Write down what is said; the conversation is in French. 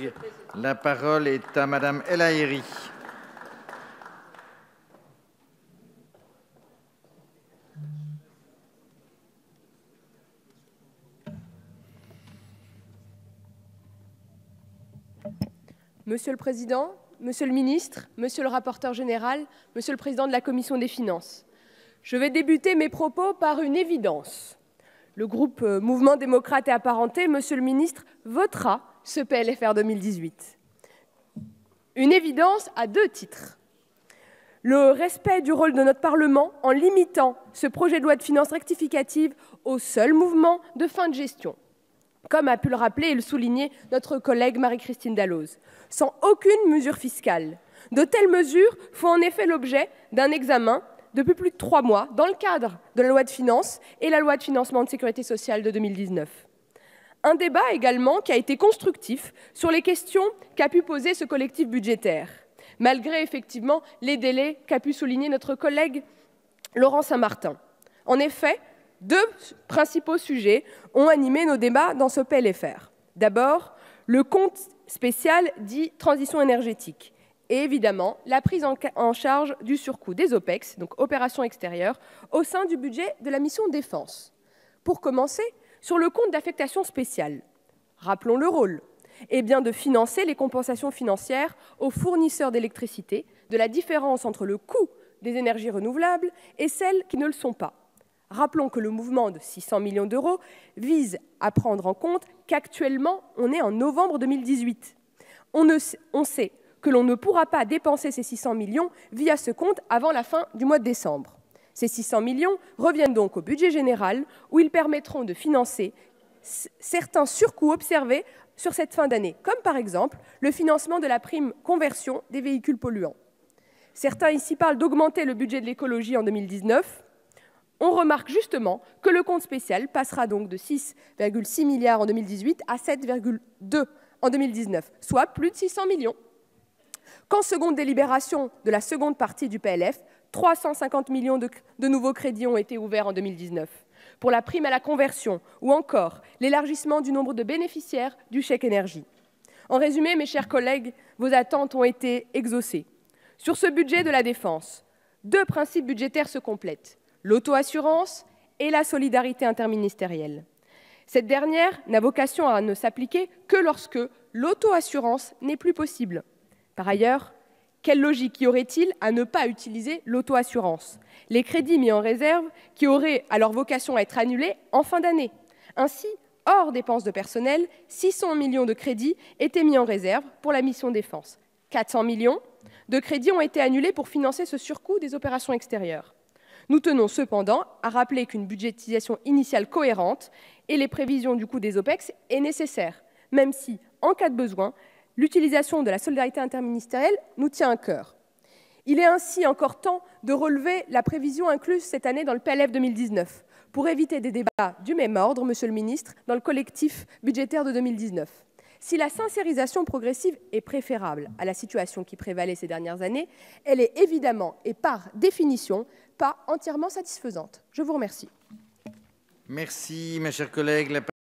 collègue. La parole est à Madame El Haïry. Monsieur le Président, Monsieur le Ministre, Monsieur le rapporteur général, Monsieur le Président de la Commission des finances, je vais débuter mes propos par une évidence. Le groupe Mouvement démocrate et apparenté, Monsieur le Ministre, votera ce PLFR 2018. Une évidence à deux titres. Le respect du rôle de notre Parlement en limitant ce projet de loi de finances rectificative au seul mouvement de fin de gestion, comme a pu le rappeler et le souligner notre collègue Marie-Christine Dalloz, sans aucune mesure fiscale. De telles mesures font en effet l'objet d'un examen depuis plus de 3 mois dans le cadre de la loi de finances et la loi de financement de sécurité sociale de 2019. Un débat également qui a été constructif sur les questions qu'a pu poser ce collectif budgétaire, malgré effectivement les délais qu'a pu souligner notre collègue Laurent Saint-Martin. En effet, deux principaux sujets ont animé nos débats dans ce PLFR. D'abord, le compte spécial dit transition énergétique et évidemment la prise en charge du surcoût des OPEX, donc opérations extérieures, au sein du budget de la mission défense. Pour commencer, sur le compte d'affectation spéciale, rappelons le rôle, eh bien de financer les compensations financières aux fournisseurs d'électricité de la différence entre le coût des énergies renouvelables et celles qui ne le sont pas. Rappelons que le mouvement de 600 millions d'euros vise à prendre en compte qu'actuellement, on est en novembre 2018. On sait que l'on ne pourra pas dépenser ces 600 millions via ce compte avant la fin du mois de décembre. Ces 600 millions reviennent donc au budget général où ils permettront de financer certains surcoûts observés sur cette fin d'année, comme par exemple le financement de la prime conversion des véhicules polluants. Certains ici parlent d'augmenter le budget de l'écologie en 2019. On remarque justement que le compte spécial passera donc de 6,6 milliards en 2018 à 7,2 en 2019, soit plus de 600 millions. Qu'en seconde délibération de la seconde partie du PLF, 350 millions de nouveaux crédits ont été ouverts en 2019 pour la prime à la conversion ou encore l'élargissement du nombre de bénéficiaires du chèque énergie. En résumé, mes chers collègues, vos attentes ont été exaucées. Sur ce budget de la défense, deux principes budgétaires se complètent, l'auto-assurance et la solidarité interministérielle. Cette dernière n'a vocation à ne s'appliquer que lorsque l'auto-assurance n'est plus possible. Par ailleurs, quelle logique y aurait-il à ne pas utiliser l'auto-assurance? Les crédits mis en réserve qui auraient alors vocation à être annulés en fin d'année. Ainsi, hors dépenses de personnel, 600 millions de crédits étaient mis en réserve pour la mission défense. 400 millions de crédits ont été annulés pour financer ce surcoût des opérations extérieures. Nous tenons cependant à rappeler qu'une budgétisation initiale cohérente et les prévisions du coût des OPEX est nécessaire, même si, en cas de besoin, l'utilisation de la solidarité interministérielle nous tient à cœur. Il est ainsi encore temps de relever la prévision incluse cette année dans le PLF 2019 pour éviter des débats du même ordre, Monsieur le Ministre, dans le collectif budgétaire de 2019. Si la sincérisation progressive est préférable à la situation qui prévalait ces dernières années, elle est évidemment et par définition pas entièrement satisfaisante. Je vous remercie. Merci, mes chers collègues.